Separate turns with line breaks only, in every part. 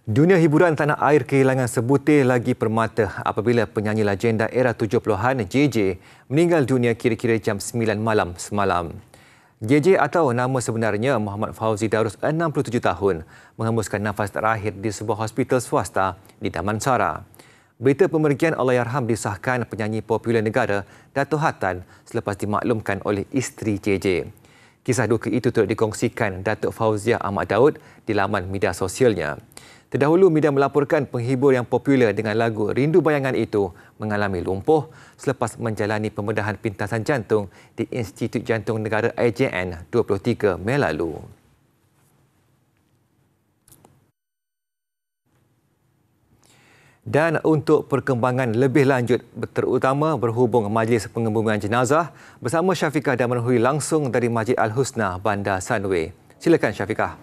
Dunia hiburan tanah air kehilangan sebutir lagi permata apabila penyanyi legenda era 70-an JJ meninggal dunia kira-kira jam 9 malam semalam. JJ atau nama sebenarnya Muhammad Fauzi Darus, 67 tahun, menghembuskan nafas terakhir di sebuah hospital swasta di Damansara. Berita pemergian Allahyarham disahkan penyanyi popular negara Dato' Hatan selepas dimaklumkan oleh isteri JJ. Kisah duka itu turut dikongsikan Datuk Fauziah Ahmad Daud di laman media sosialnya. Terdahulu, media melaporkan penghibur yang popular dengan lagu Rindu Bayangan itu mengalami lumpuh selepas menjalani pembedahan pintasan jantung di Institut Jantung Negara IJN 23 Mei lalu. Dan untuk perkembangan lebih lanjut, terutama berhubung Majlis Pengebumian Jenazah, bersama Syafiqah dan menerhui langsung dari Masjid Al-Husna, Bandar Sunway. Silakan Syafiqah.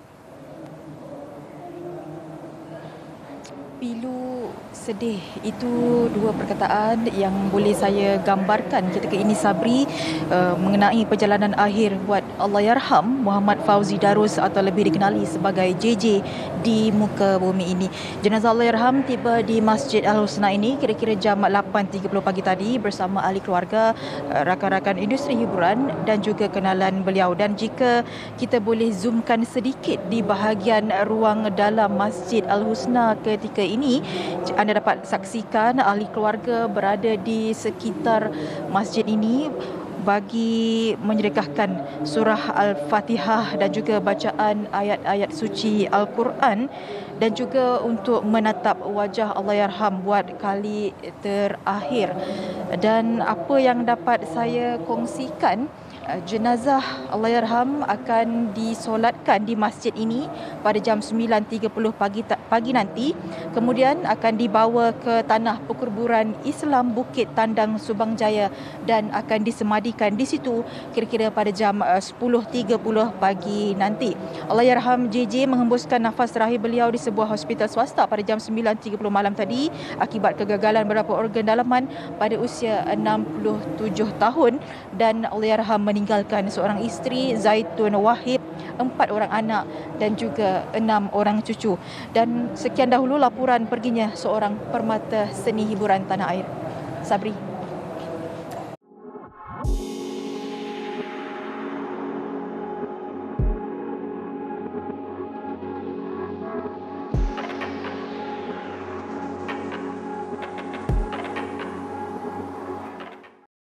Pilu, sedih, itu dua perkataan yang boleh saya gambarkan ketika ini, Sabri, mengenai perjalanan akhir buat Allahyarham Muhammad Fauzi Darus atau lebih dikenali sebagai JJ di muka bumi ini. Jenazah Allahyarham tiba di Masjid Al-Husna ini kira-kira jam 8.30 pagi tadi bersama ahli keluarga, rakan-rakan industri hiburan dan juga kenalan beliau. Dan jika kita boleh zoomkan sedikit di bahagian ruang dalam Masjid Al-Husna ketika ini, anda dapat saksikan ahli keluarga berada di sekitar masjid ini bagi menyedekahkan surah Al-Fatihah dan juga bacaan ayat-ayat suci Al-Quran dan juga untuk menatap wajah Allahyarham buat kali terakhir. Dan apa yang dapat saya kongsikan, jenazah Allahyarham akan disolatkan di masjid ini pada jam 9.30 pagi nanti. Kemudian akan dibawa ke tanah perkuburan Islam Bukit Tandang, Subang Jaya dan akan disemadikan di situ kira-kira pada jam 10.30 pagi nanti. Allahyarham JJ menghembuskan nafas terakhir beliau di sebuah hospital swasta pada jam 9.30 malam tadi akibat kegagalan beberapa organ dalaman pada usia 67 tahun, dan Allahyarham meninggalkan seorang isteri, Zaitun Wahib, 4 orang anak dan juga 6 orang cucu. Dan sekian dahulu laporan perginya seorang permata seni hiburan tanah air. Sabri.